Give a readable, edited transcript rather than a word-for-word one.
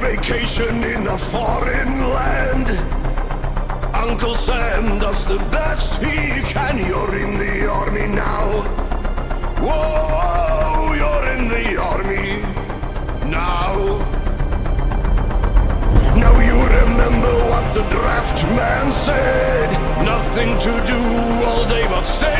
vacation in a foreign land. Uncle Sam does the best he can. You're in the army now. Whoa, you're in the army now. Now you remember what the draft man said. Nothing to do all day but stay